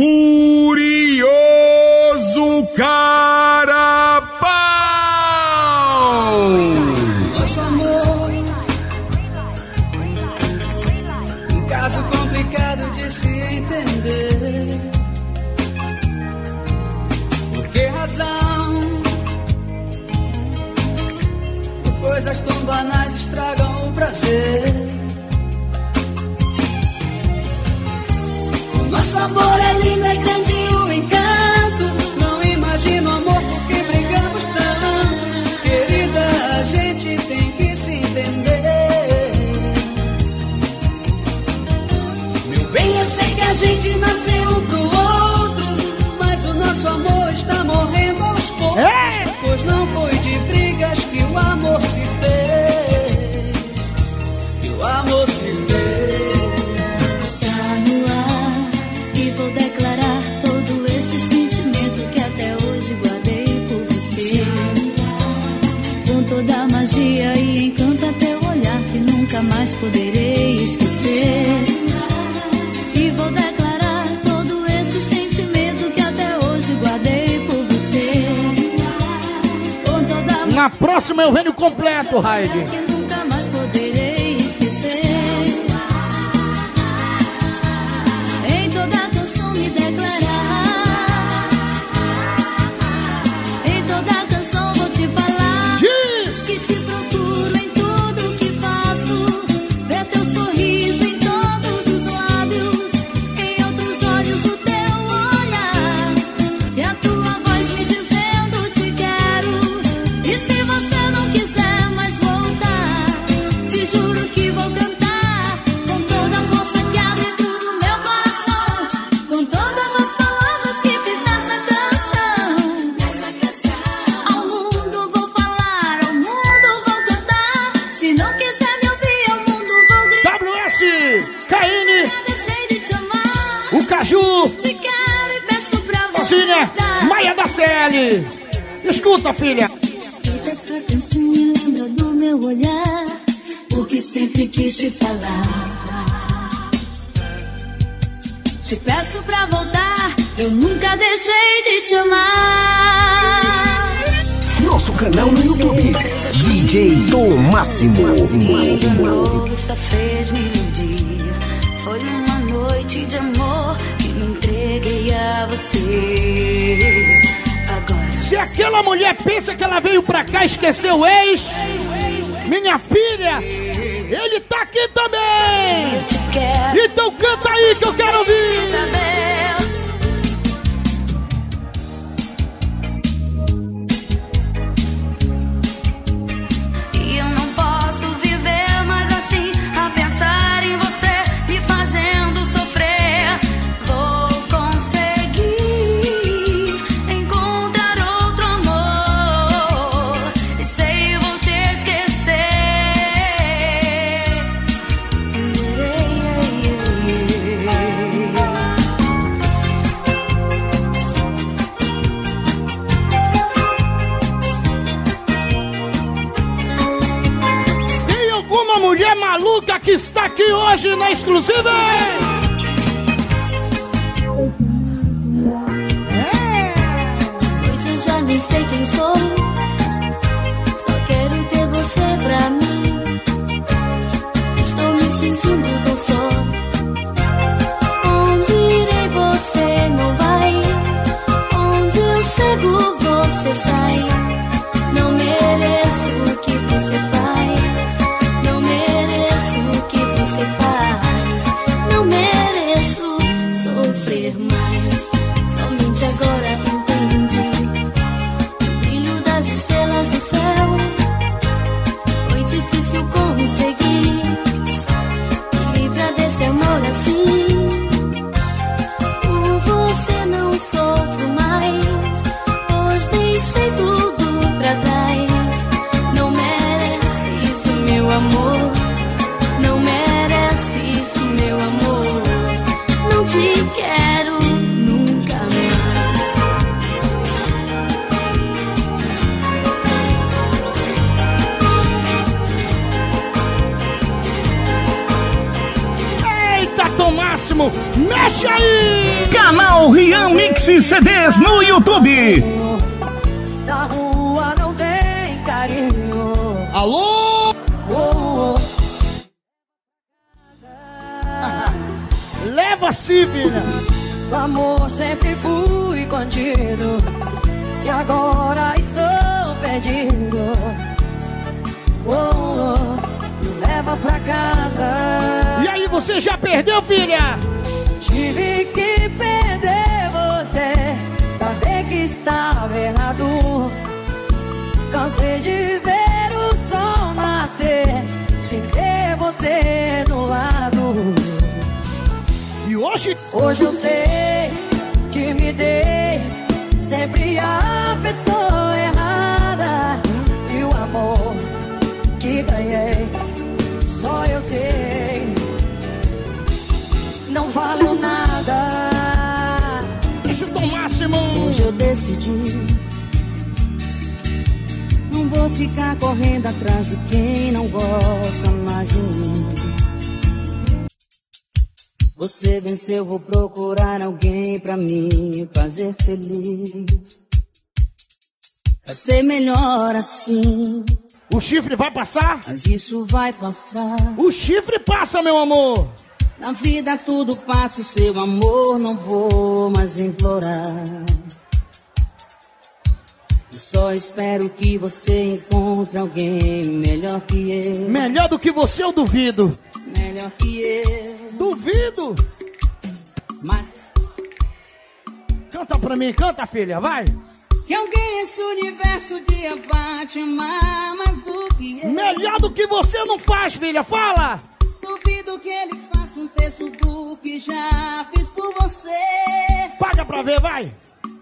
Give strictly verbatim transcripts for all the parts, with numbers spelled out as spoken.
Furioso Carapau. Nosso amor, um caso complicado de se entender. Por que razão? Por coisas tão banais estragam o prazer. Nosso amor é lindo, é grande o encanto. Não imagino amor porque brigamos tanto. Querida, a gente tem que se entender. Meu bem, eu sei que a gente nasceu um pro outro, mas o nosso amor está morrendo aos poucos. É. Pois não foi de brigas que o amor se fez. Que o amor se fez. Vou declarar todo esse sentimento que até hoje guardei por você. Com toda a magia e encanto a teu olhar que nunca mais poderei esquecer. E vou declarar todo esse sentimento que até hoje guardei por você. Com toda a Na próxima eu venho completo, Raide. Que nunca mais poderei esquecer. Em toda me declarar, em toda canção vou te falar. Diz. Que te procuro em tudo que faço, ver teu sorriso em todos os lábios, em outros olhos o teu olhar, e a tua voz me dizendo te quero. E se você não quiser mais voltar, te juro que vou cantar com toda a força que há dentro do meu coração, com todas as palavras que fiz nessa canção. Nessa canção. Ao mundo vou falar, ao mundo vou cantar. Se não quiser me ouvir, ao mundo vou gritar. W S, Caine, Deixei de te amar. o Caju, Te quero e peço pra você. Rosinha, Maia da C L. Escuta, filha. Escuta essa canção e lembra do meu olhar, o que sempre quis te falar. Te peço pra voltar, eu nunca deixei de te amar. Nosso canal no YouTube, D J Tom Máximo. Enganou, só fez me iludir. Foi numa noite de amor que me entreguei a você. Agora Se aquela mulher pensa que ela veio pra cá e esqueceu o ex, minha filha, ele tá aqui também. eu te quero. Então canta aí que eu quero ouvir. Sem saber. E eu não posso viver mais assim, a pensar em você, me fazendo sofrer. Vou conseguir encontrar outro amor, e sei vou te esquecer. Tem alguma mulher maluca que está aqui hoje na exclusiva? Pois eu já nem sei quem sou, só quero ter você pra mim. Estou me sentindo tão só. Onde irei você não vai, onde eu chego você sai. Não mereço o que você faz, não mereço o que você faz, não mereço sofrer mais. Somente agora entendi o brilho das estrelas do céu. Foi difícil conseguir me livrar desse amor assim. Por você não sofro mais, pois deixei tudo pra trás. Não merece isso, meu amor, não merece isso, meu amor. Não te quero no Mexe aí! Canal Rian Mix C Ds no YouTube. Da rua não tem carinho. Alô? Oh, oh. Leva sim, filha. O amor sempre fui contido e agora estou perdido. Oh, oh. Me leva pra casa. E aí, você já perdeu, filha? Tive que perder você pra ver que estava errado. Cansei de ver o sol nascer sem ter você do lado. E hoje? Hoje eu sei que me dei sempre a pessoa errada. E o amor que ganhei só eu sei. Não valeu nada. Deixa eu tomar, Simão. Hoje eu decidi, não vou ficar correndo atrás de quem não gosta mais de mim. Você venceu, vou procurar alguém pra me fazer feliz. Vai ser melhor assim. O chifre vai passar? Mas isso vai passar. O chifre passa, meu amor. Na vida tudo passa, o seu amor não vou mais implorar. Eu só espero que você encontre alguém melhor que eu. Melhor do que você, eu duvido. Melhor que eu. Duvido. Mas canta pra mim, canta, filha, vai. que alguém nesse universo um dia vai te amar mais do que eu. Melhor do que você não faz, filha, fala. Duvido que ele faça um terço do que já fiz por você. Paga pra ver, vai.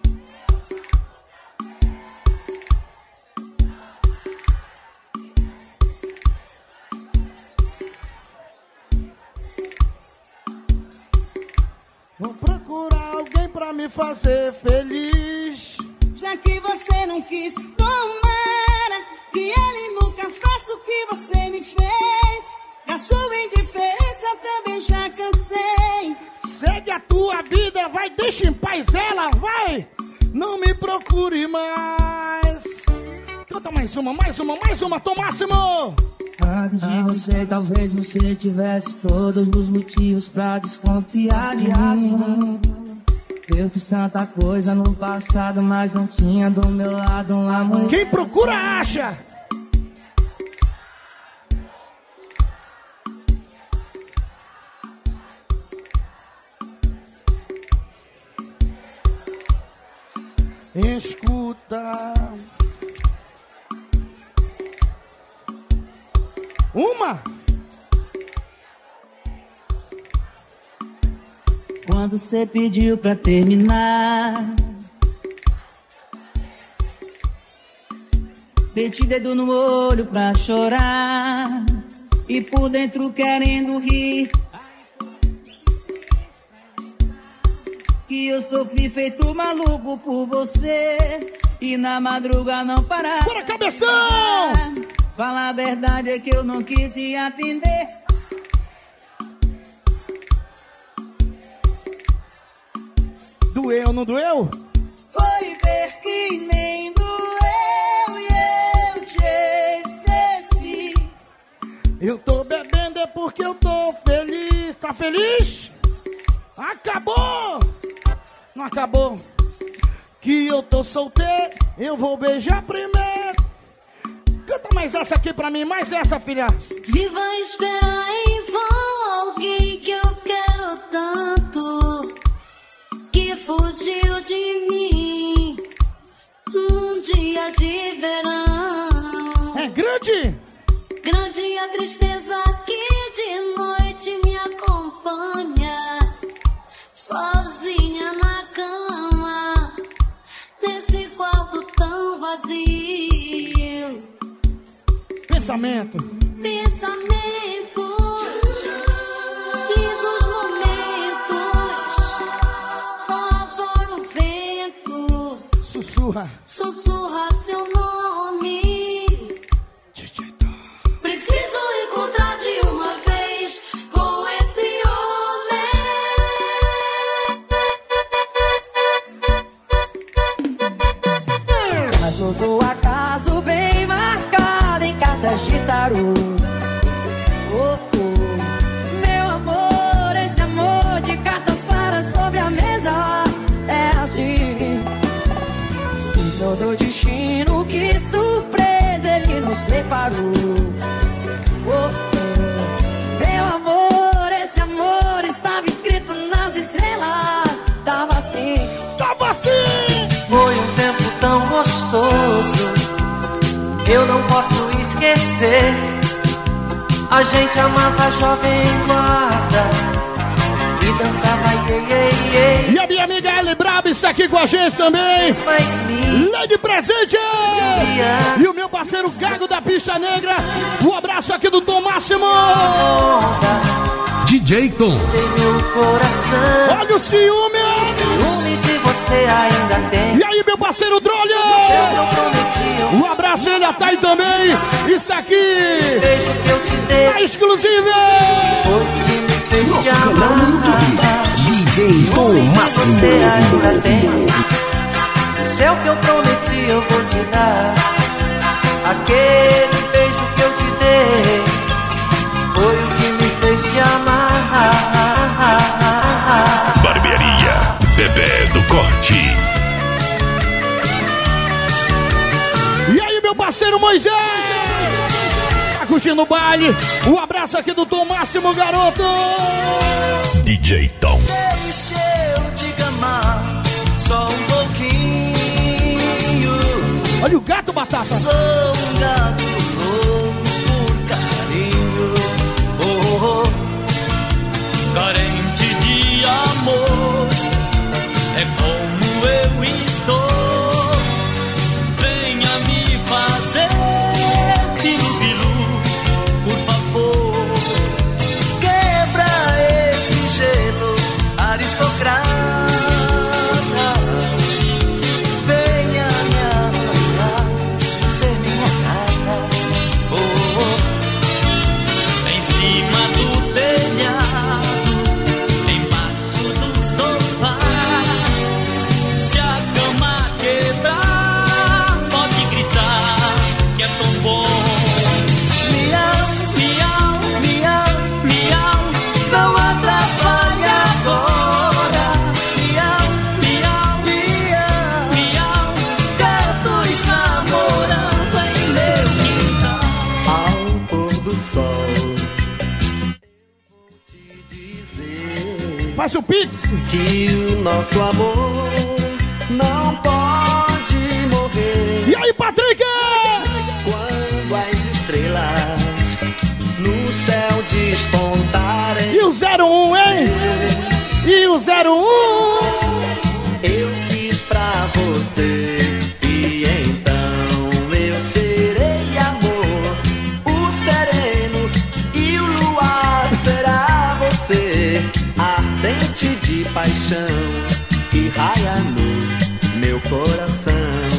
Vou procurar alguém pra me fazer feliz. Já que você não quis, tomara que ele nunca faça o que você me fez. Da sua indiferença também já cansei. Segue a tua vida, vai, deixa em paz ela, vai. Não me procure mais. Canta mais uma, mais uma, mais uma, Tom Máximo. Antes de você, talvez você tivesse todos os motivos pra desconfiar de mim. Eu fiz tanta coisa no passado, mas não tinha do meu lado um amor. Quem procura acha. Escuta. Uma. Quando você pediu pra terminar, meti dedo no olho pra chorar e por dentro querendo rir. Que eu sofri feito maluco por você e na madruga não parar. Bora, cabeção! Fala a verdade, é que eu não quis te atender. Doeu, não doeu? Foi ver que nem doeu e eu te esqueci. Eu tô bebendo é porque eu tô feliz. Tá feliz? Acabou! Não acabou. Que eu tô solteiro, eu vou beijar primeiro. Canta mais essa aqui pra mim, mais essa, filha. Viva esperar em vão alguém que eu quero tanto, que fugiu de mim num dia de verão. É grande? Grande a tristeza que de noite me acompanha, sozinha na cama, nesse quarto tão vazio. Pensamento. Pensamentos, lindos momentos, lavora o vento, Sussurra. sussurra seu nome. Preciso encontrar de uma vez com esse homem. preparou. Oh, oh. Meu amor, esse amor de cartas claras sobre a mesa é assim. Se todo destino, que surpresa ele nos preparou. Oh, oh. Meu amor, esse amor estava escrito nas estrelas. Tava assim, tava assim. Foi um tempo tão gostoso, eu não posso esquecer. A gente amava jovem guarda e dançava iê, iê, iê. E a minha amiga Eli Braba está aqui com a gente também. Lady presente. E o meu parceiro Gago da Pista Negra. Um abraço aqui do Tom Máximo. D J Tom. Meu coração. Olha o ciúme. Ciúme de você ainda tem. E aí, meu parceiro Drolha. Um abraço, ele tá aí também. Isso aqui. Beijo que eu te dei. A exclusiva. Nosso canal no YouTube. D J Tom Máximo. Você ainda tem. Se é o que eu prometi, eu vou te dar. Aquele beijo que eu te dei foi o que me fez te amar. Barbearia Bebê do Corte. E aí, meu parceiro Moisés. Tá curtindo o baile. Um abraço aqui do Tom Máximo, garoto. D J Tom. Deixa eu te amar só um pouquinho. Olha o gato, Batata. Sou um gato louco por carinho. Oh, oh. Carente de amor. É como eu estou. Venha me fazer pilu-pilu, por favor. Quebra esse gelo aristocrata. Venha me amanhar, ser minha gata. Oh, oh. Em cima do telhado, embaixo do sofá. Se a cama quebrar, pode gritar que é tão bom. Miau, miau, miau, miau, não atrapalhe agora. Miau, miau, miau, miau, gatos namorando em meu quintal. Ao pôr do sol, vou te dizer Faz o pix. que o nosso amor não pode morrer. E aí, Patrick? Quando as estrelas no céu despontarem, E o zero um, hein? E o zero um? eu fiz pra você. E então eu serei amor, o sereno, e o luar será você. Ardente de paixão que raia no meu coração.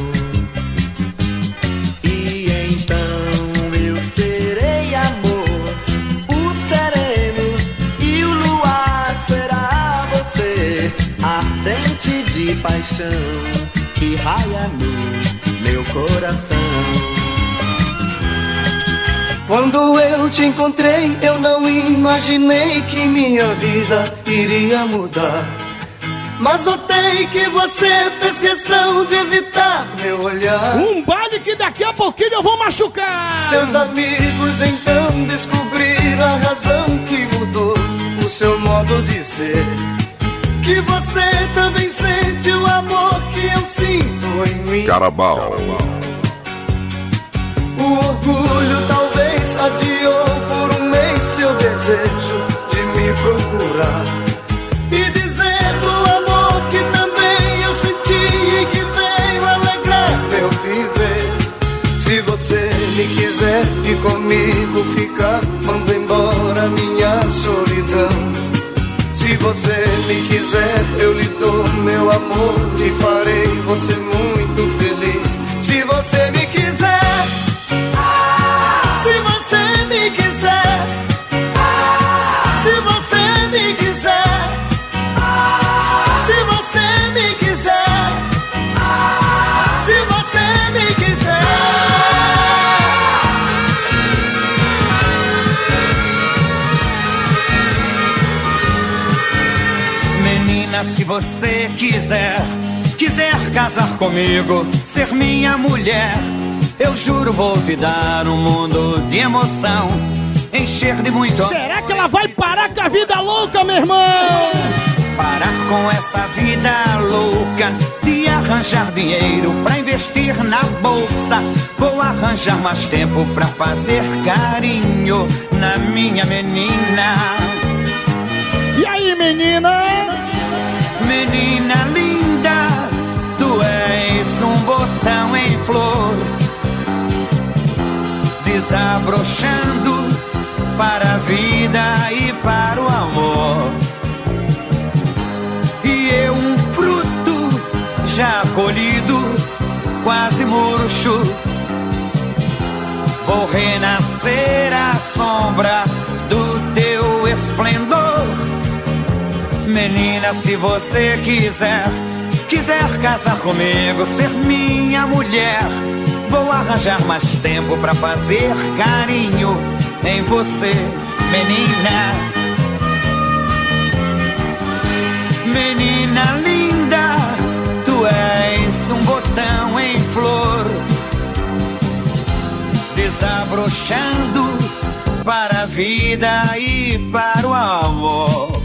E então eu serei amor, o sereno, e o luar será você. Ardente de paixão que raia no meu coração. Quando eu te encontrei, eu não imaginei que minha vida iria mudar. Mas notei que você fez questão de evitar meu olhar. Um baile que daqui a pouquinho eu vou machucar. Seus amigos então descobriram a razão que mudou o seu modo de ser. Que você também sente o amor que eu sinto em mim. Carabao. O orgulho talvez adiou por um mês seu desejo de me procurar e dizer do amor que também eu senti e que veio alegrar meu viver. Se você me quiser e comigo ficar, mando embora minha solidão. Se você me quiser, eu lhe dou meu amor e farei você muito feliz. Se você me quiser, se você me quiser, se você me quiser, se você me quiser, se você me quiser. você quiser, quiser casar comigo, ser minha mulher, eu juro vou te dar um mundo de emoção, encher de muito... Será que ela vai parar com a vida louca, meu irmão? Parar com essa vida louca de arranjar dinheiro pra investir na bolsa. Vou arranjar mais tempo pra fazer carinho na minha menina. E aí, menina? Menina linda, tu és um botão em flor, desabrochando para a vida e para o amor. E eu um fruto já colhido, quase murcho, vou renascer à sombra do teu esplendor. Menina, se você quiser, quiser casar comigo, ser minha mulher, vou arranjar mais tempo pra fazer carinho em você, menina. Menina linda, tu és um botão em flor, desabrochando para a vida e para o amor.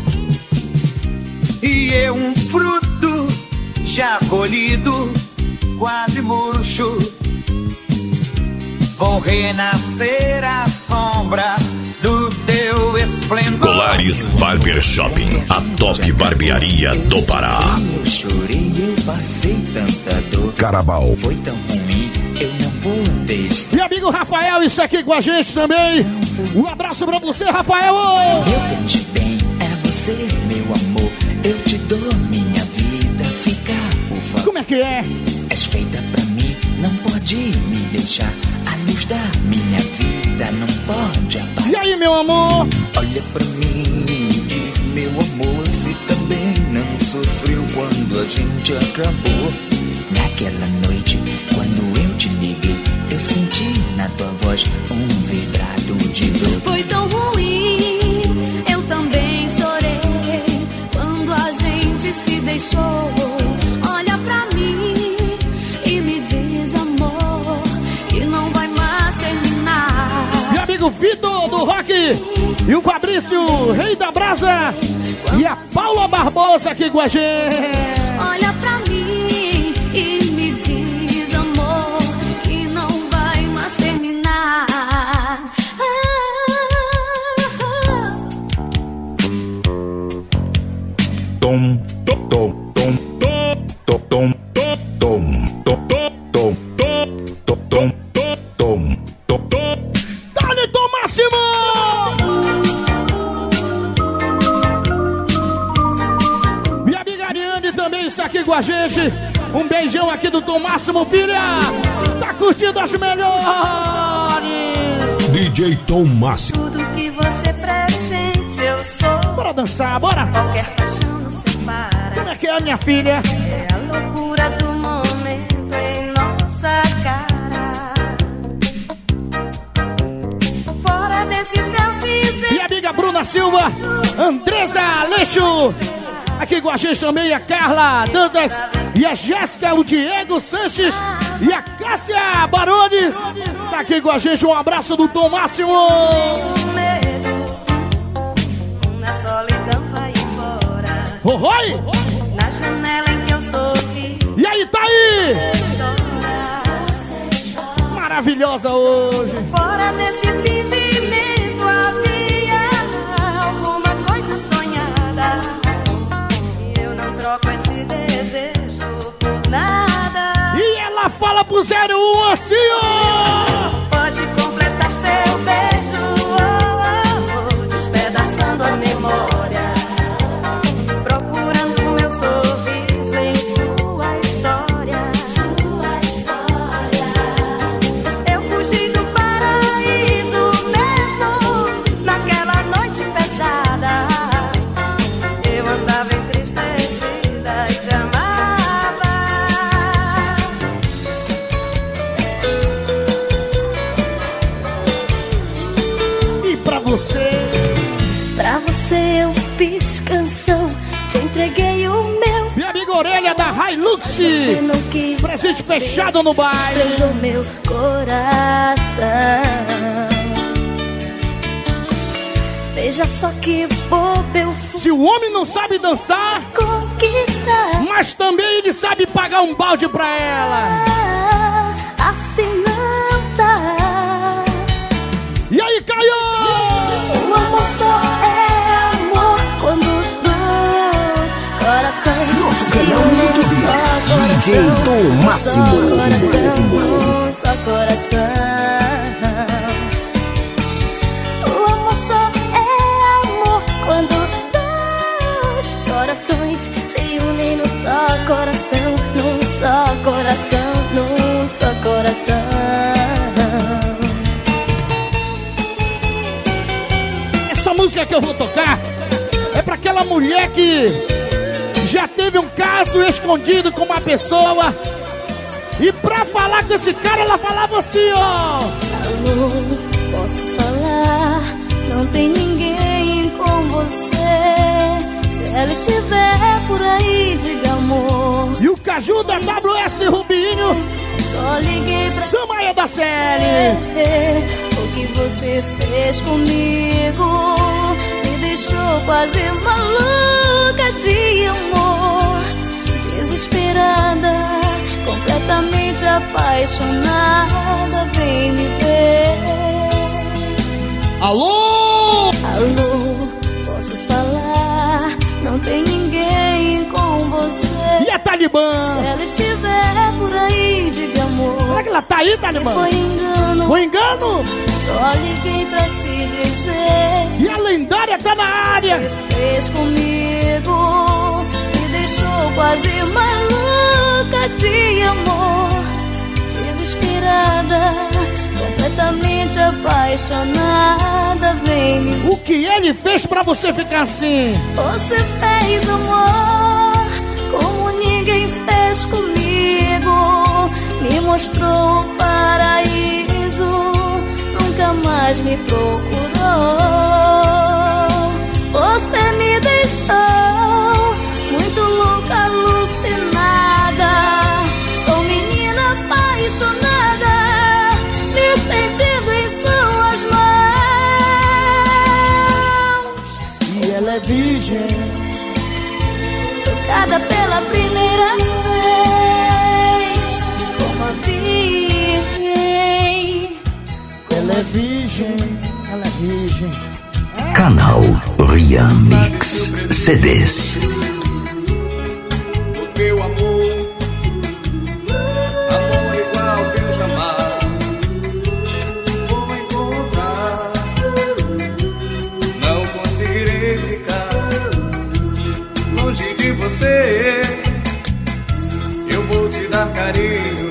E eu um fruto já colhido, quase murcho, vou renascer à sombra do teu esplendor. Colares Barber Shopping, a top barbearia do Pará. Eu chorei, eu passei tanta dor. Carabal. Foi tão ruim, eu não pude estar. Meu amigo Rafael, isso aqui com a gente também. Um abraço pra você, Rafael. Eu cante bem, é você, meu amor. Eu te dou minha vida, fica, por favor. Como é que é? És feita pra mim, não pode me deixar. A luz da minha vida não pode apagar. E aí, meu amor? Olha pra mim e diz, meu amor, se também não sofreu quando a gente acabou. Naquela noite, quando eu te liguei, eu senti na tua voz um vibrato de dor. Foi tão ruim, eu também chorei quando a gente se deixou. Olha pra mim e me diz, amor, que não vai mais terminar. Meu amigo Vitor do Rock e o Fabrício, rei da brasa, e a Paula Barbosa aqui com a gente. Olha pra mim e me diz, amor, que não vai mais terminar. Ah, ah. Tom, tom, tom, tom, tom, tom, tom, tom, tom, tom, tom, tom, tom, tom. Dale, Tom Máximo! Minha amiga Ariane também está aqui com a gente. Um beijão aqui do Tom Máximo, filha! Tá curtindo as melhores! D J Tom Máximo. Tudo que você pressente eu sou. Bora dançar, bora! Qualquer paixão nos separa. Como é que é, minha filha? É a loucura do momento em nossa cara. Fora desse céu cinzento. Minha amiga Bruna Silva, Andressa Aleixo, aqui com a gente também a Carla Dantas e a Jéssica, o Diego Sanches e a Cássia Barones. Tá aqui com a gente, um abraço do Tom Máximo. Medo, na solidão vai embora. Oi! Na janela em que eu sorri. E aí, tá aí? Chora. Maravilhosa hoje. Fora desse fingimento havia alguma coisa sonhada. Eu não troco esse desejo por nada. E ela fala pro zero um assim, ó. Pode completar seu beijo, oh, oh, oh, despedaçando a memória, procurando meu sorriso em sua história. Sua história. Eu fugi do paraíso mesmo naquela noite pesada. Eu andava entristecida e te amava. orelha da Hilux. Presente fechado no baile. Desprezou meu coração. Veja só que bobo eu fui. Se o homem não sabe dançar, conquistar, mas também ele sabe pagar um balde pra ela. Assim não dá. E aí, Caio? O amor só é amor quando dois corações Nosso se canal no unem. YouTube, Só D J Tom Máximo. Só coração, só coração. O amor só é amor quando dois corações se unem num só coração, num só coração, num só coração. Essa música que eu vou tocar é pra aquela mulher que já teve um caso escondido com uma pessoa e pra falar com esse cara ela falava assim, ó. Alô, posso falar? Não tem ninguém com você. Se ela estiver por aí, diga amor. E o Caju da W S Rubinho, só liguei pra Samaia da série. O que você fez comigo me deixou quase maluca de amor, desesperada, completamente apaixonada. Vem me ver. Alô? Alô, posso falar? Não tem ninguém com você. E a Talibã? Se ela estiver por aí, diga amor. Será que ela tá aí, Talibã? Foi engano. Foi engano? Só liguei pra te dizer. E a lendária tá na área. Você fez comigo, me deixou quase maluca de amor, desesperada, completamente apaixonada. Vem me ver. O que ele fez pra você ficar assim? Você fez amor como ninguém fez comigo. Me mostrou o paraíso, nunca mais me procurou. Você me deixou muito louca, alucinada. Sou menina apaixonada, me sentindo em suas mãos. E ela é virgem, tocada pela primeira vez, como a virgem. ela é virgem, ela é virgem. Canal Rian Mix C Ds. O teu amor, amor igual teu jamais vou encontrar. Não conseguirei ficar longe de você. Eu vou te dar carinho,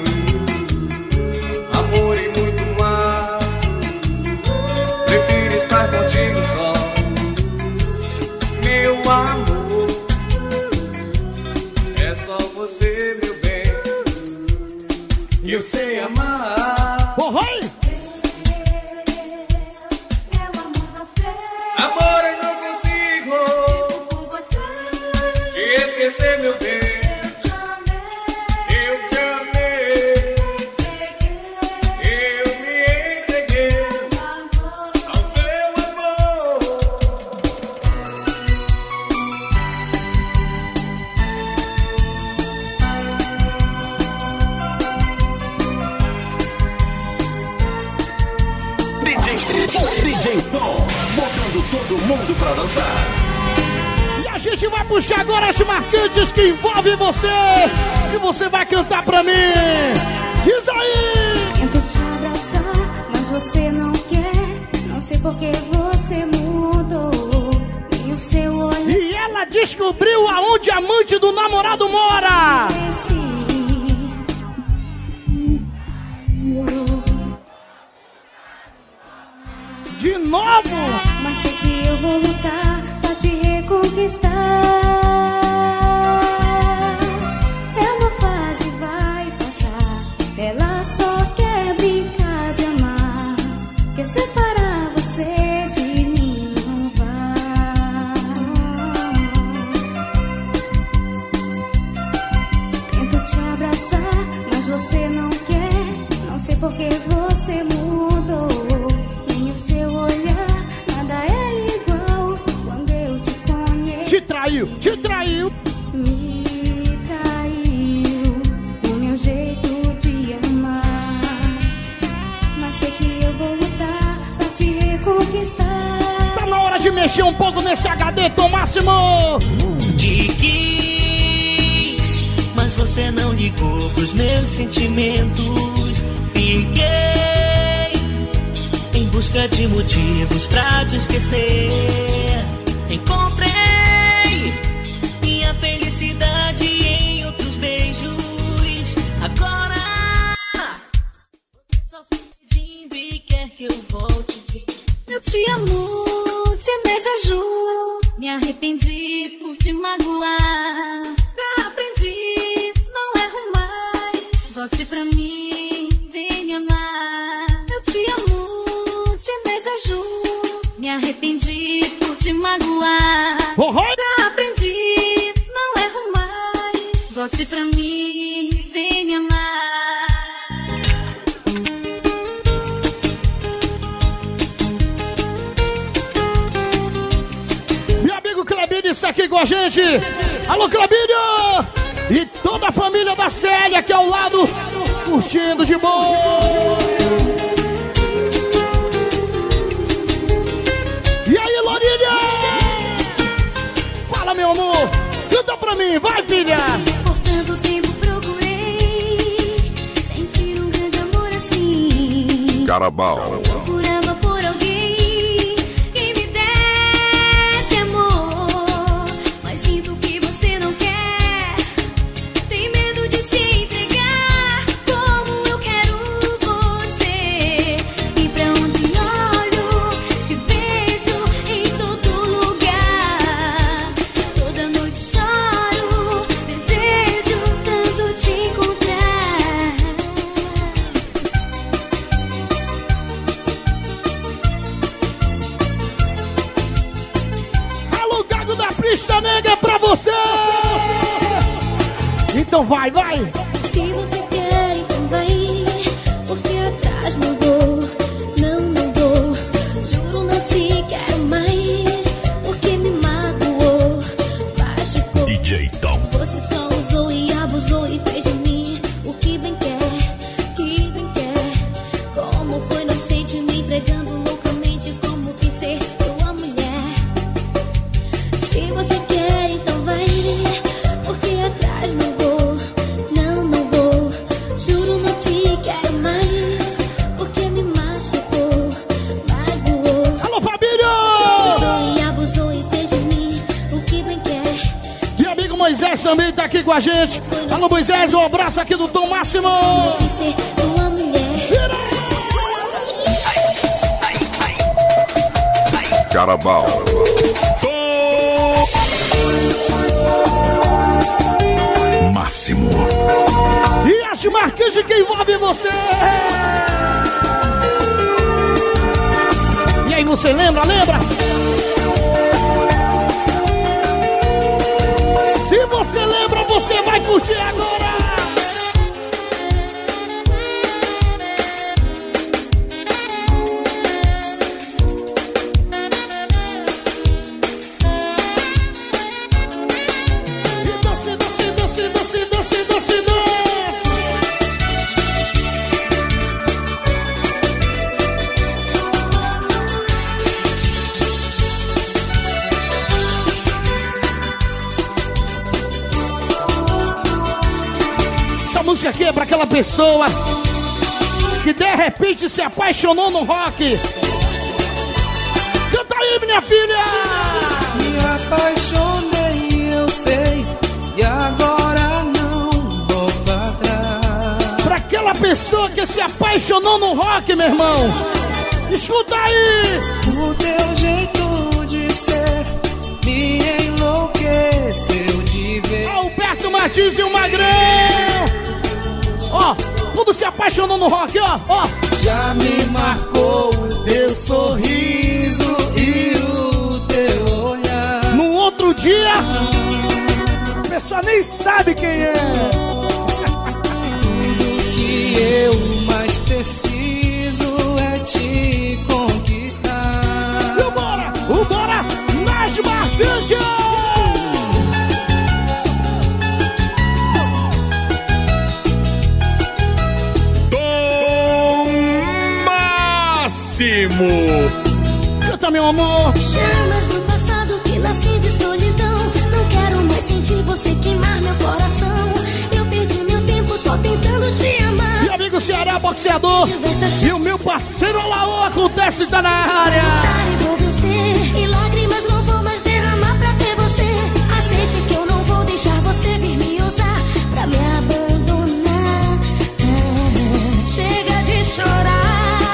amor e muito mais. Prefiro estar contigo só, meu amor. É só você, meu bem, que eu sei amar. Oh, oi! Amor, eu não consigo te esquecer, meu bem. Eu te amei, eu me entreguei ao seu amor. D J Tom, botando todo mundo pra dançar. E a gente vai puxar agora as marcantes que envolvem você. E você vai cantar pra mim. Diz aí! Tento te abraçar, mas você não quer. Não sei por que você mudou. E o seu olhar. E ela descobriu aonde a amante do namorado mora. De novo! Mas sei que eu vou lutar pra te reconquistar. É uma fase, vai passar. Ela só quer brincar de amar. Quer separar você de mim, não vai. porque você mudou. Nem o seu olhar, nada é igual quando eu te conheci. Te traiu, te traiu. Me traiu o meu jeito de amar. Mas sei que eu vou lutar pra te reconquistar. Tá na hora de mexer um pouco nesse H D, Tom Máximo. Te quis, mas você não ligou pros meus sentimentos. Fiquei em busca de motivos pra te esquecer. Encontrei minha felicidade em outros beijos. Agora você só fica pedindo e quer que eu volte. Eu te amo, te desejo. Me arrependi por te magoar. Já aprendi, não erro mais. Volte pra mim, vem me amar. Eu te amo, te desejo. Me arrependi por te magoar. Oh, oh. Já aprendi, não erro mais. Volte pra mim, vem me amar. Clebinho está aqui com a gente. Alô, Clebinho! E toda a família da Célia aqui ao lado, curtindo de boa. E aí, Lourinha? Fala, meu amor. Canta pra mim, vai, filha. Por tanto tempo procurei sentir um grande amor assim. Carabao. Procurava por alguém que me desse amor, mas sinto que você não quer. Tem medo de se entregar como eu quero você. E pra onde olho, te vejo em todo lugar. Toda noite choro, desejo tanto te encontrar. Alô, Gago da Pista Negra pra você. Então vai, vai. Se você quer, então vai, porque atrás não vou, não, não vou. Juro, não te quero mais, porque me magoou, machucou. D J Tom. Você só usou e abusou e fez de mim o que bem quer, que bem quer. Como foi inocente me entregando loucamente, como quis ser tua mulher. Se você quer, então vai, porque atrás não vou, não, não vou. Juro, não te quero mais, porque me machucou, magoou. Alô, família! Usou e abusou e fez de mim o que bem quer. E amigo Moisés também tá aqui com a gente. Alô, Moisés, um abraço aqui do Tom Máximo. Quis ser tua mulher. Carabao. Máximo. E as marcas que envolvem você. E aí, você lembra, lembra? Se você lembra, você vai curtir agora. E doce, doce, doce, doce, doce, doce, doce. Essa música aqui é pra aquela pessoa que de repente se apaixonou no rock. Canta aí, minha filha! Me apaixonei, eu sei, e agora não vou pra trás. Pra aquela pessoa que se apaixonou no rock, meu irmão. Escuta aí! O teu jeito de ser me enlouqueceu de ver. Alberto Martins e o Magrão! Ó, tudo se apaixonou no rock, ó, ó. Já me marcou o teu sorriso e o teu olhar. No outro dia, a pessoa nem sabe quem é. Tudo que eu mais preciso te conquistar. E bora, o bora, nas marcantes! Canta, meu amor. Chamas do passado que nasci de solidão. Não quero mais sentir você queimar meu coração. Eu perdi meu tempo só tentando te amar. E amigo Ceará, boxeador. E o meu parceiro Laô, acontece, tá na área. E vou vencer. E lágrimas não vou mais derramar pra ter você. Aceite que eu não vou deixar você vir me usar pra me abandonar. Ah, chega de chorar.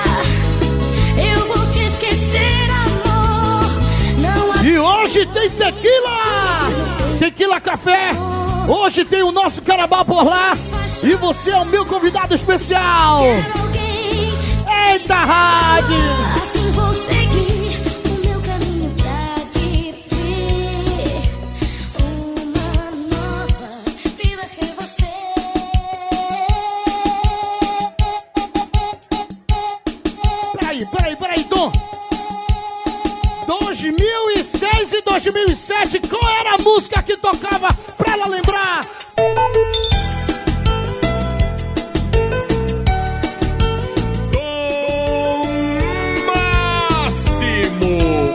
Esquecer, amor, não há... E hoje tem tequila! Tequila café! Hoje tem o nosso carnaval por lá! E você é o meu convidado especial! Eita, rádio! Assim vou seguir o meu caminho pra viver uma nova vida sem você. Peraí, peraí, peraí, Tom! dois mil e seis e dois mil e sete, qual era a música que tocava pra ela lembrar? Tom Máximo.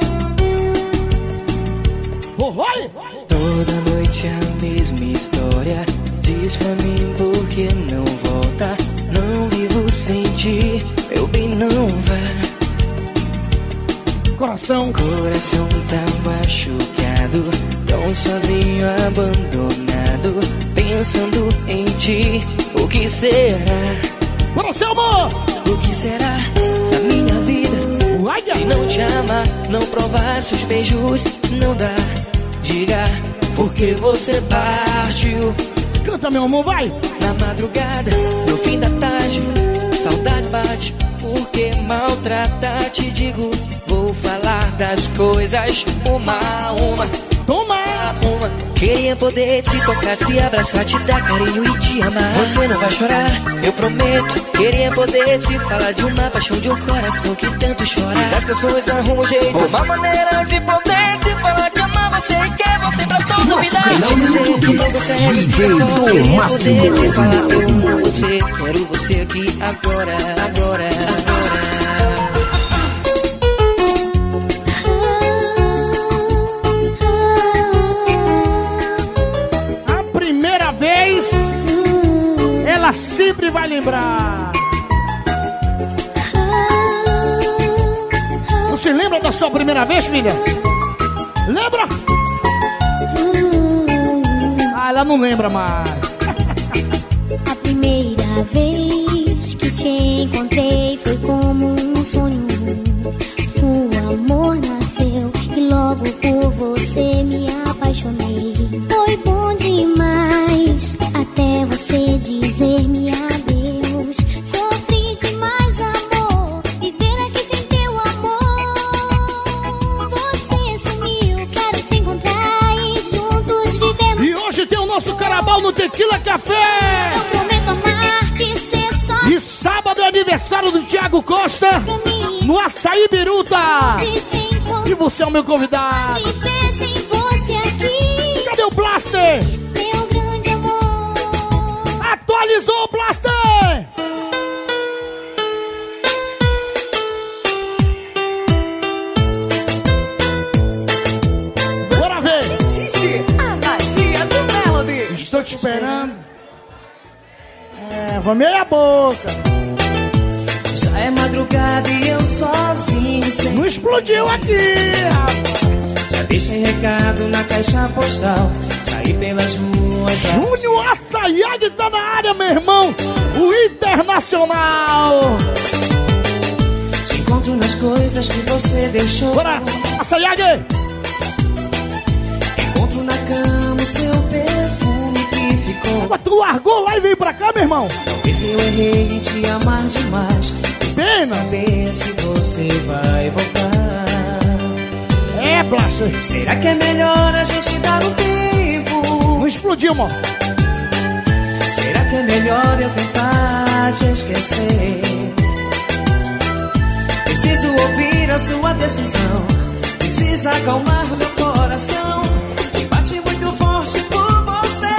Oh, oi. Toda noite a mesma história. Diz pra mim por que não volta. Não vivo sem ti, meu bem, não vai. Coração, coração tá machucado, tão sozinho, abandonado, pensando em ti. O que será? Para o seu amor! O que será da minha vida? Se não te amar, não provar seus beijos, não dá. Diga por que você partiu. Canta, meu amor, vai! Na madrugada, no fim da tarde, saudade bate. Porque maltratar, te digo, vou falar das coisas uma a uma. Toma! Uma. Queria poder te tocar, te abraçar, te dar carinho e te amar. Você não vai chorar, eu prometo. Queria poder te falar de uma paixão, de um coração que tanto chora. E as pessoas arrumam um jeito, uma maneira de poder te falar que ama você e quer você pra toda a vida. Te dizer que não consegue, D J só Tom queria Máximo. poder te falar eu amo você. Quero você aqui agora, agora, agora. Ela sempre vai lembrar. Você lembra da sua primeira vez, filha? Lembra? Ah, ela não lembra mais. A primeira vez que te encontrei foi como um sonho. O amor nasceu e logo por você me apaixonei. Foi bom demais até você dizer-me adeus. Sofri demais, amor, viver aqui sem teu amor. Você sumiu, quero te encontrar e juntos vivemos. E hoje tem o nosso carnaval no Tequila Café. Eu prometo amar-te, ser só. E sábado é aniversário do Thiago Costa no Açaí Biruta. E você é o meu convidado. Viver sem você aqui. Cadê o Blaster? Meu grande amor. Atualizou o Blaster! Bora ver! A magia do Melody. Estou te esperando. É, vou meia boca. Já é madrugada e eu sozinho sem... Não explodiu aqui, rapaz. Já deixei recado na caixa postal. Saí pelas ruas. Júnior Assayag tá na área, meu irmão. O Internacional. Te encontro nas coisas que você deixou. Bora, Assayag. Encontro na cama o seu perfume que ficou. Mas tu largou lá e veio pra cá, meu irmão? Talvez eu errei em te amar demais. Pena. Saber se você vai voltar. É, Blaster. Será que é melhor a gente dar um tempo? Não explodiu, amor. Será que é melhor eu tentar te esquecer? Preciso ouvir a sua decisão. Precisa acalmar meu coração, que bate muito forte por você.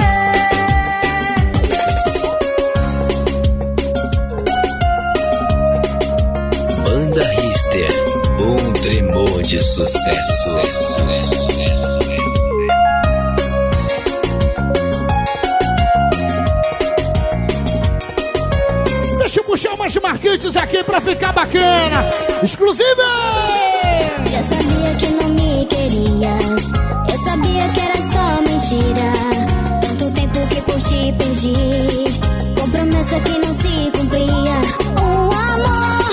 Banda Richter, um tremor de sucesso. Deixa eu puxar umas marcantes aqui pra ficar bacana. Exclusiva! Já sabia que não me querias, eu sabia que era só mentira. Tanto tempo que por ti perdi, com promessa que não se cumpria. Um amor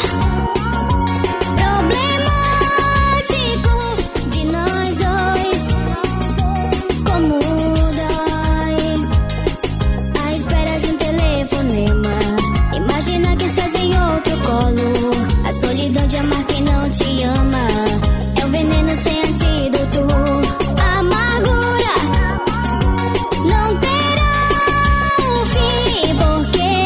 problemático de nós dois. Como dói a espera de um telefonema. Imagina que estás em outro colo. A solidão de amar quem não te ama é um veneno sem antídoto. Amargura não terá um fim, porque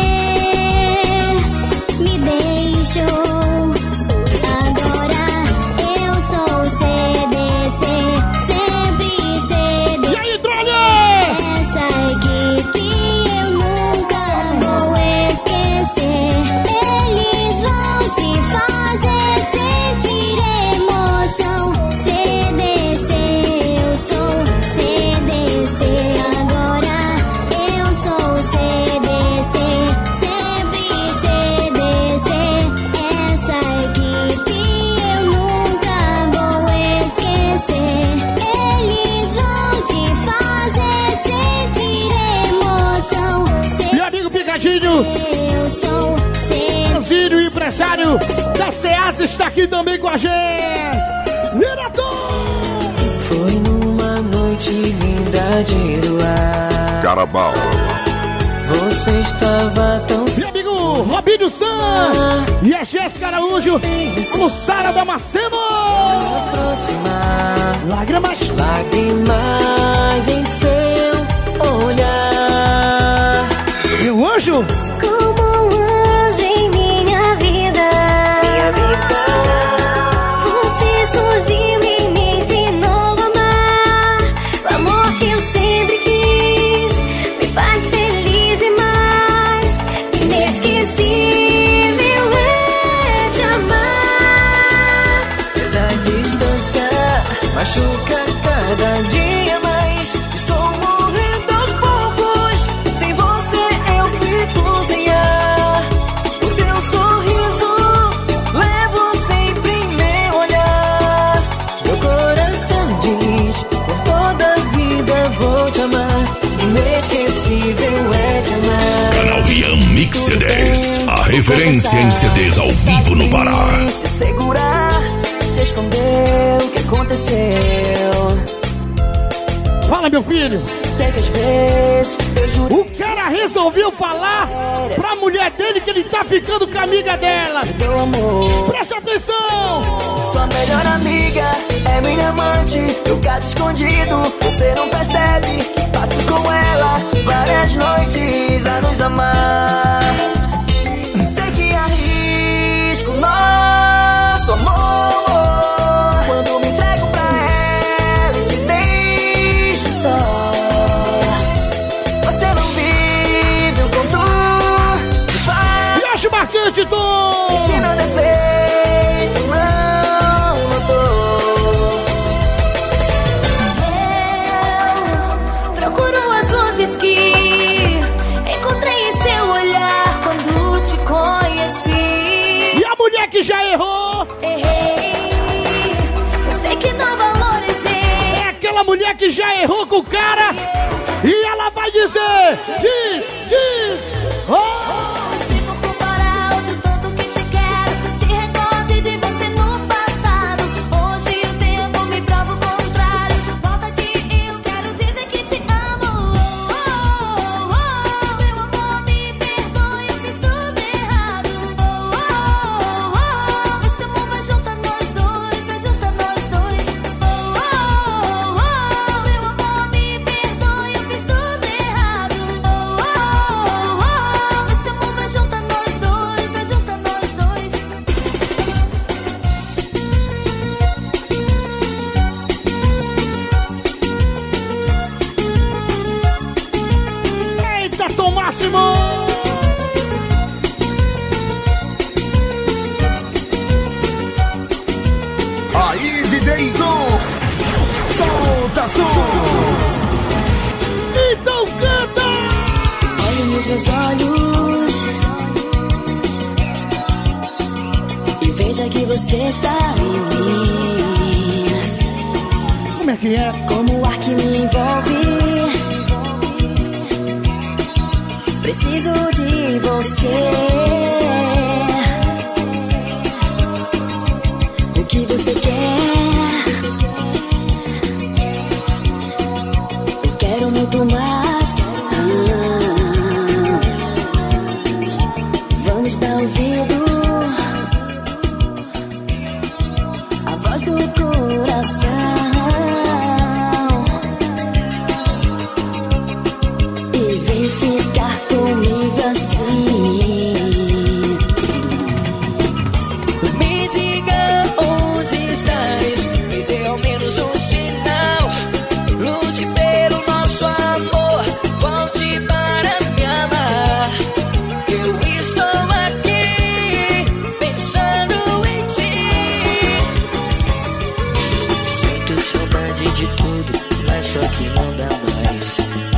me deixou. Agora eu sou C D C, sempre C D C. E aí, droga? Essa equipe eu nunca vou esquecer. Eles vão te fazer sentir emoção. C D C, eu sou C D C. Agora eu sou C D C, sempre C D C. Essa equipe eu nunca vou esquecer. Eles vão te fazer sentir emoção. Meu amigo Picadinho, Eu sou C Franzinho, empresário da Ceasa, está aqui também com a gente. Diretor! Foi numa noite linda de luar. Carabal. Você estava tão Meu amigo Robinho San e a Jéssica Araújo, no Sara Damasceno. aproximar. Lágrimas, lágrimas em seu olhar. Meu anjo, como um anjo em minha vida. Minha vida. Você surgiu e me ensinou a amar. O amor que eu sempre quis me faz feliz demais. Inesquecível é te amar. Essa distância machuca cada dia mais. Estou morrendo aos poucos. Sem você eu fico sem ar. O teu sorriso levo sempre em meu olhar. Meu coração diz, por toda a vida vou te amar. Inesquecível é te amar. Canal Rian Mix C Ds, a referência em C Ds ao vivo no Pará. Se segurar, te esconder o que aconteceu. fala meu filho. Sei que às vezes eu juro. O cara resolveu falar pra mulher dele que ele tá ficando com a amiga dela. Meu amor, presta atenção. Sua melhor amiga é minha amante. Eu gato escondido, você não percebe. Passo com ela várias noites a nos amar. Sei que arrisco nosso amor. Quando me entrego pra ela e te deixo só. Você não vive o contour de faz. E acho marcante, Tom. Se não é feito, não notou. Eu procuro as luzes que encontrei em seu olhar quando te conheci. E a mulher que já errou? Errei, eu sei que não valorizei. É aquela mulher que já errou com o cara e ela vai dizer, diz, diz, oh. Consigo comparar hoje o tanto que te quero. Se recorde de você no passado. Hoje o tempo me prova o contrário. Volta aqui, eu quero dizer que te amo. Oh, oh, oh, meu amor, me perdoe, eu fiz tudo errado. Oh, oh, oh, esse amor vai juntar nós dois, vai juntar nós dois. Oh, oh, oh, meu amor, me perdoe, eu fiz tudo errado. Oh, oh, oh, Máximo. Aí, D J Tom, solta som. Então canta. Olhe nos meus olhos e veja que você está em mim. Como é que é? Como o ar que me envolve. Preciso de você. O que você quer? Eu quero muito mais. Ah, vamos estar ouvindo a voz do coração. E vem ficar comigo assim. Me diga onde estás, me dê ao menos um sinal. Lute pelo nosso amor, volte para me amar. Eu estou aqui pensando em ti. Sinto saudade de tudo, mas só que não dá mais.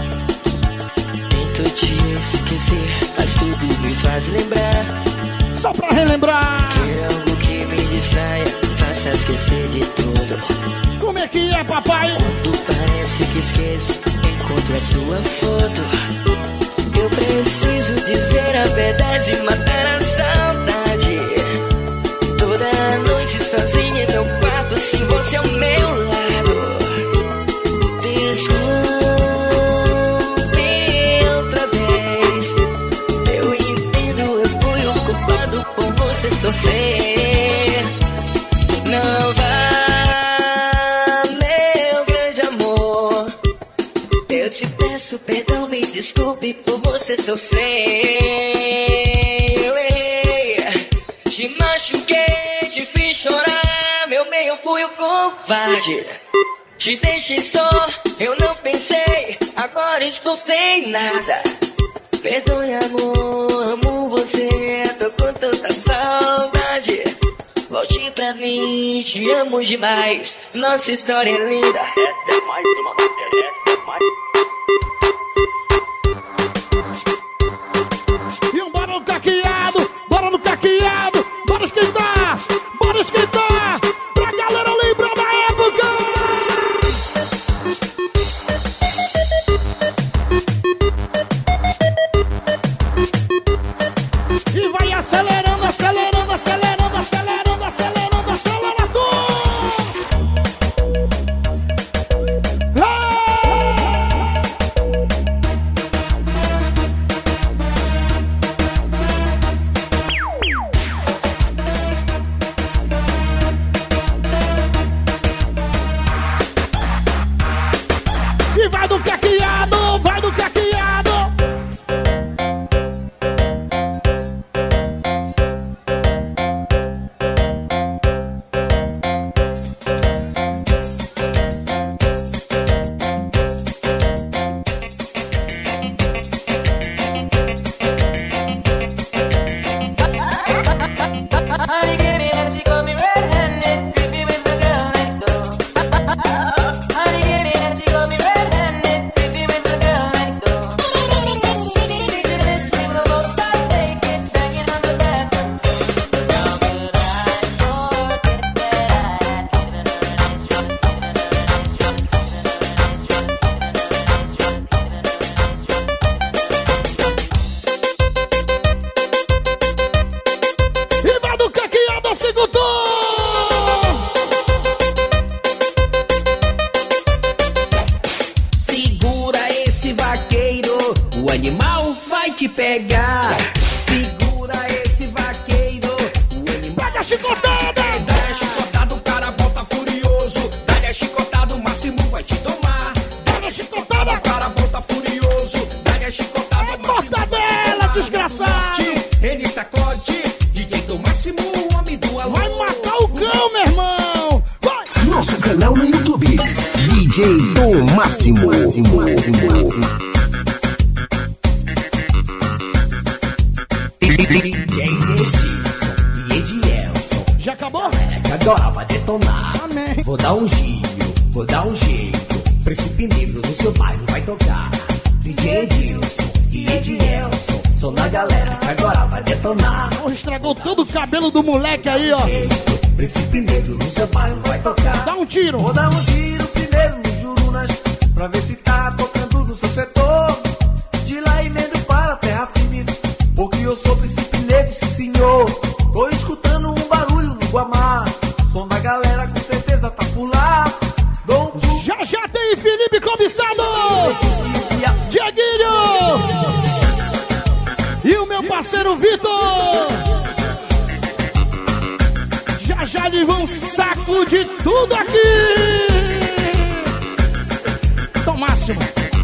Tento te esquecer, mas tudo me faz lembrar. Só pra relembrar. Quer algo que me distraia, faça esquecer de tudo. Como é que é, papai? Quando parece que esqueço, encontro a sua foto. Eu preciso dizer a verdade e matar a saudade. Toda noite sozinha em meu quarto, sem você ao meu lado. Desculpe outra vez. Eu entendo, eu fui o culpado por você sofrer. Não vá, meu grande amor. Eu te peço perdão, me desculpe por você sofrer. Te machuquei, te fiz chorar, meu bem, eu fui o covarde. Te deixei só, eu não pensei, agora estou sem nada. Perdoe, amor, amo você, tô com tanta saudade. Volte pra mim, te amo demais, nossa história é linda. Essa é mais uma, essa é mais. E um bora no caqueado, bora no caqueado, bora esquentar, bora esquentar, pra galera lembrar da época. E vai acelerando, acelerando, acelerando, acelerando, acelerando, acelera tudo. E vai do caqueado, vai do caqueado. Honey, give me that, she got me red-handed, creepy with the girl next door. Honey, give me that, she got me red-handed, creepy with the girl next door. Picture this, we will both start naked, banging on the bathroom floor. How could I forget that I had given her an extra, given her an extra, given her an extra, given her an extra, given her an extra. E vai do caqueado, segundo. Segura esse vaqueiro, o animal vai te pegar. Segura esse vaqueiro, o animal. Pega a chicotada! Dá a chicotada, o cara volta furioso. Dá a chicotada, o Máximo vai te tomar. Dá a chicotada, o cara volta furioso. Dá a chicotada, o Máximo vai te mortadela, desgraçado! Ele sacode, D J do Máximo, o homem do alô. Vai matar o cão, meu irmão! Vai! Nosso canal no YouTube, D J Tom Máximo. D J Edilson e Edielson. Já acabou? Que agora vai detonar. Amém. Vou dar um giro, vou dar um jeito. Príncipe Negro no seu bairro vai tocar. D J Edilson e Edielson. Sou na galera que agora vai detonar. Oh, estragou todo o cabelo do moleque aí, ó. Príncipe Negro no seu bairro vai tocar. Dá um tiro. Vou dar um giro primeiro no Jurunas, pra ver se tá tocando no seu setor. De lá emendo para a terra firme, porque eu sou Príncipe Negro, sim senhor. Tô escutando um barulho no Guamá. Som da galera com certeza tá por lá. Dom já já tem Felipe Cobiçado, Dieguinho e o meu parceiro Vitor. Já já eles vão sacudir tudo aqui. Tom Máximo,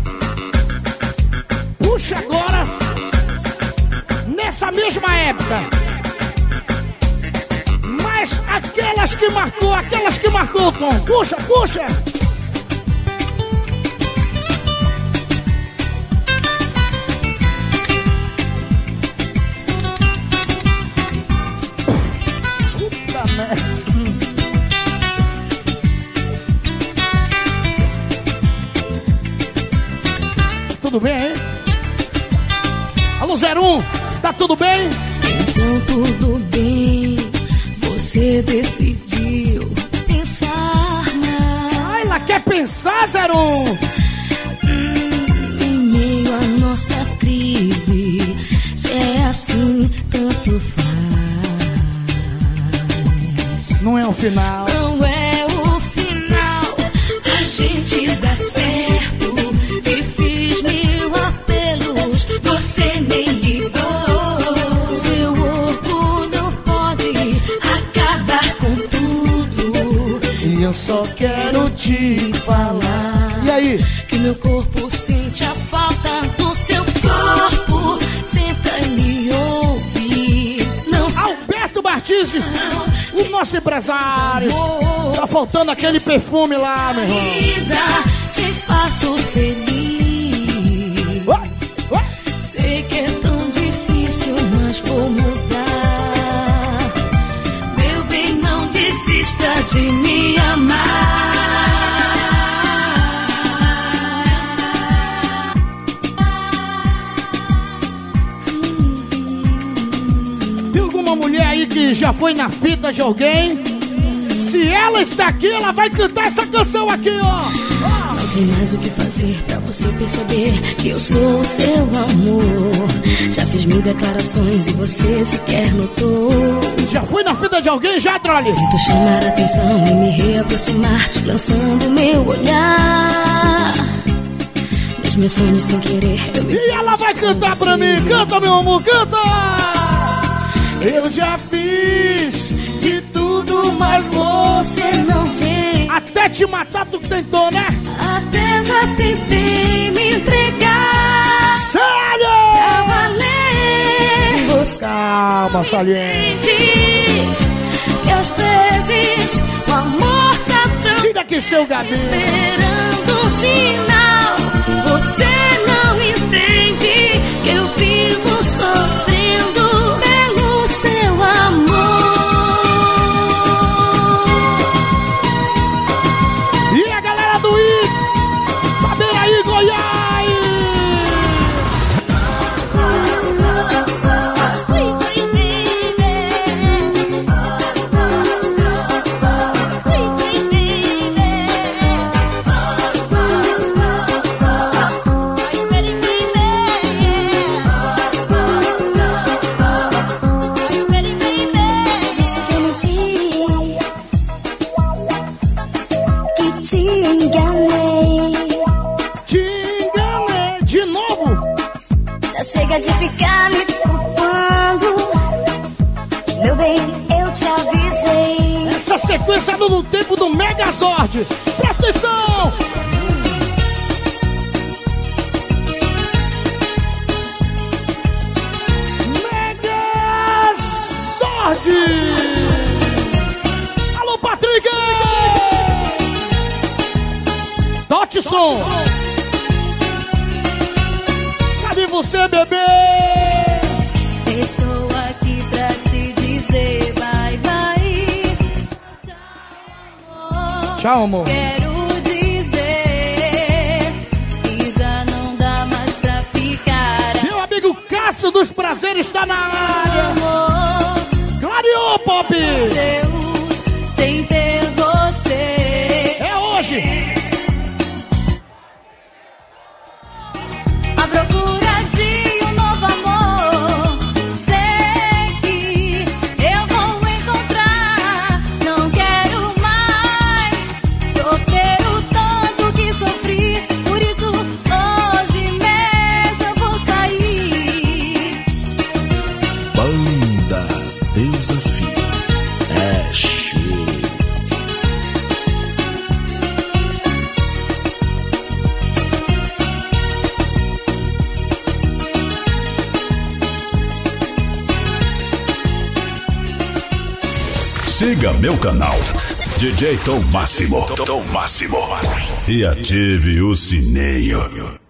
puxa agora, nessa mesma época, mas aquelas que marcou, aquelas que marcou o Tom. Puxa, puxa. Puta merda. Tudo bem, hein? Alô, zero um, tá tudo bem? Então tudo bem, você decidiu pensar na... Ah, ela quer pensar, zero um? Hum, em meio à nossa crise, se é assim, tanto faz. Não é o final. Não é o final, a gente dá certo. Te fiz mil apelos, você nem ligou. Seu orgulho pode acabar com tudo. E eu só quero te falar. E aí? Que meu corpo sente a falta do seu corpo. Senta e me ouve. Não Alberto Martins, o nosso empresário. Tá faltando aquele perfume lá, meu irmão. Te faço feliz. Ué, ué. Sei que é tão difícil, mas vou mudar. Meu bem, não desista de me amar. Tem alguma mulher aí que já foi na fita de alguém? Se ela está aqui, ela vai cantar essa canção aqui, ó. Não sei mais o que fazer pra você perceber que eu sou o seu amor. Já fiz mil declarações e você sequer notou. Já foi na fita de alguém, já, Trolli? Tento chamar a atenção e me reaproximar, lançando meu olhar. Nos meus sonhos sem querer eu me... E ela vai cantar pra mim, canta, meu amor, canta! Eu já fiz de tudo, mas você não vê. Até te matar tu tentou, né? Até já tentei me entregar. Sério? Pra valer. Você calma, saliente. E às vezes o amor tá tão... Tira aqui seu gatinho. Esperando um sinal. Você não entende que eu vivo sofrendo pelo seu amor. E a galera do I, tá bem aí, Goiás? Chega de ficar me culpando. Meu bem, eu te avisei. Essa sequência do tempo do Megazord. Presta atenção! Megazord! Alô, Patrick! Dotson! Cadê você, bebê? Tchau, amor. Quero dizer que já não dá mais pra ficar. Meu amigo Cássio dos Prazeres tá na área. Amor, Clareou, Pop. Deus, sem ter você. É hoje. À procura de um novo amor. Sei que eu vou encontrar. Não quero mais sofrer o tanto que sofri. Por isso hoje mesmo eu vou sair. Banda Desafio é show. Siga meu canal D J Tom Máximo, Tom Máximo, e ative o sininho.